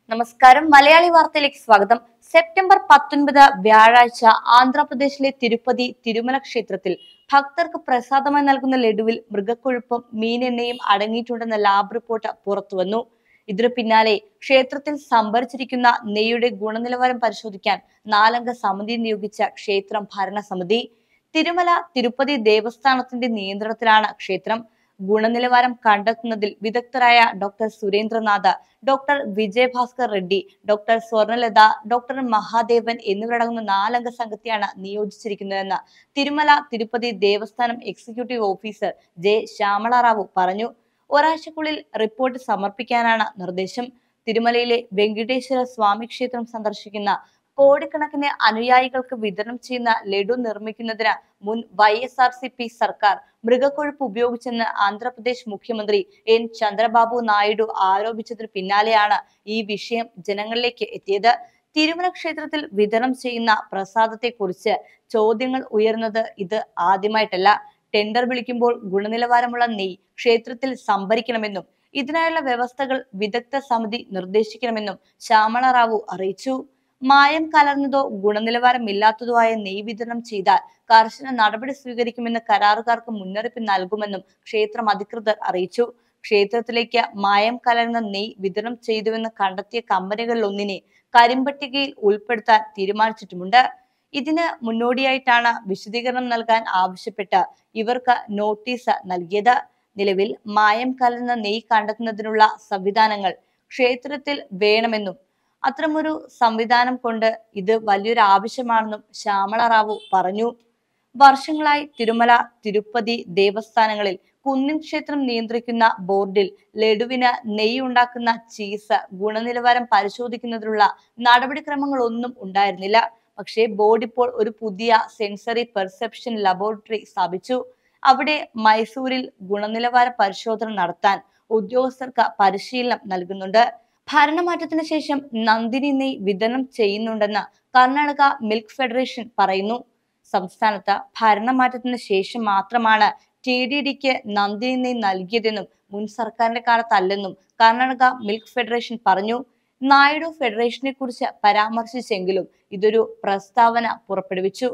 നമസ്കാരം. മലയാളി വാർത്തയിലേക്ക് സ്വാഗതം. സെപ്റ്റംബർ 19 വ്യാഴാഴ്ച ആന്ധ്രാപ്രദേശിലെ തിരുപ്പതി തിരുമല ക്ഷേത്രത്തിൽ ഭക്തർക്ക് പ്രസാദമായി നൽകുന്ന ലഡുവിൽ മൃഗക്കൊഴുപ്പും മീനെണ്ണയും അടങ്ങിയിട്ടുണ്ടെന്ന ലാബ് റിപ്പോർട്ട് പുറത്തുവന്നു. ഇതിനു പിന്നാലെ ക്ഷേത്രത്തിൽ സംഭരിച്ചിരിക്കുന്ന നെയ്യുടെ ഗുണനിലവാരം പരിശോധിക്കാൻ 4-അംഗ സമിതി നിയോഗിച്ച ക്ഷേത്രം ഭരണസമിതി. തിരുമല തിരുപ്പതി ദേവസ്ഥാനത്തിന്റെ നിയന്ത്രണത്തിലാണ് ക്ഷേത്രം. ഗുണനിലവാരം കണ്ടെത്തുന്നതിൽ വിദഗ്ധരായ doctor Surendranath, doctor Vijayabhaskar Reddy, doctor Swarnalatha, doctor Mahadevan എന്നിവരടങ്ങുന്ന 4-അംഗ സംഘത്തെയാണ് നിയോഗിച്ചിരിക്കുന്നതെന്ന് Tirumala Tirupati Devasthanam executive officer J Shyamala Rao പറഞ്ഞു. ഒരാഴ്ചക്കുള്ളിൽ റിപ്പോർട്ട് സമർപ്പിക്കാനാണ് നിർദ്ദേശം. തിരുമലയിലെ വെങ്കിടേശ്വര സ്വാമി ക്ഷേത്രം സന്ദർശിക്കുന്ന കോടിക്കണക്കിന് അനുയായികൾക്ക് വിതരണം ചെയ്യുന്ന ലഡു നിർമ്മിക്കുന്നതിന് മുൻ YSRCP സർക്കാർ മൃഗക്കൊഴുപ്പ് ഉപയോഗിച്ചെന്ന് ആന്ധ്രാപ്രദേശ് മുഖ്യമന്ത്രി N. ചന്ദ്രബാബു നായിഡു ആരോപിച്ചതിന് പിന്നാലെയാണ് ഈ വിഷയം ജനങ്ങളിലേക്ക് എത്തിയത്. തിരുമല ക്ഷേത്രത്തിൽ വിതരണം ചെയ്യുന്ന പ്രസാദത്തെക്കുറിച്ച് ചോദ്യങ്ങൾ ഉയർന്നത് ഇത് ആദ്യമായിട്ടല്ല. ടെൻഡർ വിളിക്കുമ്പോൾ ഗുണനിലവാരമുള്ള നെയ്യ് ക്ഷേത്രത്തിൽ സംഭരിക്കണമെന്നും ഇതിനായുള്ള വ്യവസ്ഥകൾ വിദഗ്ധ സമിതി നിർദ്ദേശിക്കണമെന്നും ശ്യാമള റാവു അറിയിച്ചു. മായം കലർന്നതോ ഗുണനിലവാരമില്ലാത്തതോ ആയ നെയ്യ് വിതരണം ചെയ്താൽ കർശന നടപടി സ്വീകരിക്കുമെന്ന് കരാറുകാർക്ക് മുന്നറിയിപ്പ് നൽകുമെന്നും ക്ഷേത്രം അധികൃതർ അറിയിച്ചു. ക്ഷേത്രത്തിലേക്ക് മായം കലർന്ന നെയ്യ് വിതരണം ചെയ്തുവെന്ന് കണ്ടെത്തിയ കമ്പനികളിലൊന്നിനെ കരിമ്പട്ടികയിൽ ഉൾപ്പെടുത്താൻ തീരുമാനിച്ചിട്ടുമുണ്ട്. ഇതിന് മുന്നോടിയായിട്ടാണ് വിശദീകരണം നൽകാൻ ആവശ്യപ്പെട്ട് ഇവർക്ക് നോട്ടീസ് നൽകിയത്. നിലവിൽ മായം കലർന്ന നെയ്യ് കണ്ടെത്തുന്നതിനുള്ള സംവിധാനങ്ങൾ ക്ഷേത്രത്തിൽ വേണമെന്നും അത്തരമൊരു സംവിധാനം കൊണ്ട് ഇത് വലിയൊരു ആവശ്യമാണെന്നും ശ്യാമള റാവു പറഞ്ഞു. വർഷങ്ങളായി തിരുമല തിരുപ്പതി ദേവസ്ഥാനങ്ങളിൽ കുന്നിൻ ക്ഷേത്രം നിയന്ത്രിക്കുന്ന ബോർഡിൽ ലഡുവിന് നെയ്യ് ഉണ്ടാക്കുന്ന ചീസ് ഗുണനിലവാരം പരിശോധിക്കുന്നതിനുള്ള നടപടിക്രമങ്ങളൊന്നും ഉണ്ടായിരുന്നില്ല. പക്ഷേ ബോർഡ് ഇപ്പോൾ ഒരു പുതിയ സെൻസറി പെർസെപ്ഷൻ ലബോറട്ടറി സ്ഥാപിച്ചു. അവിടെ മൈസൂരിൽ ഗുണനിലവാര പരിശോധന നടത്താൻ ഉദ്യോഗസ്ഥർക്ക് പരിശീലനം നൽകുന്നുണ്ട്. ഭരണമാറ്റത്തിന് ശേഷം നന്ദിനി നെയ്യ് വിതരണം ചെയ്യുന്നുണ്ടെന്ന് കർണാടക മിൽക്ക് ഫെഡറേഷൻ പറയുന്നു. സംസ്ഥാനത്ത് ഭരണമാറ്റത്തിന് ശേഷം മാത്രമാണ് TDDക്ക് നന്ദിനി നെയ്യ് നൽകിയതെന്നും മുൻ സർക്കാരിന്റെ കാലത്തല്ലെന്നും കർണാടക മിൽക്ക് ഫെഡറേഷൻ പറഞ്ഞു. നായിഡു ഫെഡറേഷനെ കുറിച്ച് പരാമർശിച്ചെങ്കിലും ഇതൊരു പ്രസ്താവന പുറപ്പെടുവിച്ചു.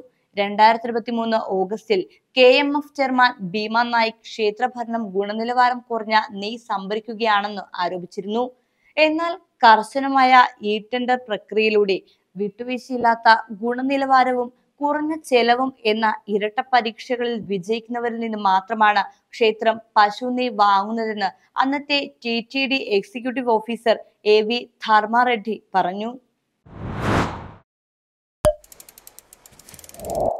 2023 ഓഗസ്റ്റിൽ KMF ചെയർമാൻ ഭീമ നായിക് ക്ഷേത്രഭരണം ഗുണനിലവാരം കുറഞ്ഞ നെയ്യ് സംഭരിക്കുകയാണെന്ന് ആരോപിച്ചിരുന്നു. എന്നാൽ കർശനമായ ടെൻഡർ പ്രക്രിയയിലൂടെ വിട്ടുവീഴ്ചയില്ലാത്ത ഗുണനിലവാരവും കുറഞ്ഞ ചെലവും എന്ന ഇരട്ട പരീക്ഷകളിൽ വിജയിക്കുന്നവരിൽ നിന്ന് മാത്രമാണ് ക്ഷേത്രം പശു നെയ്യ് വാങ്ങുന്നതെന്ന് അന്നത്തെ TTD executive officer AV Dharma Reddy പറഞ്ഞു.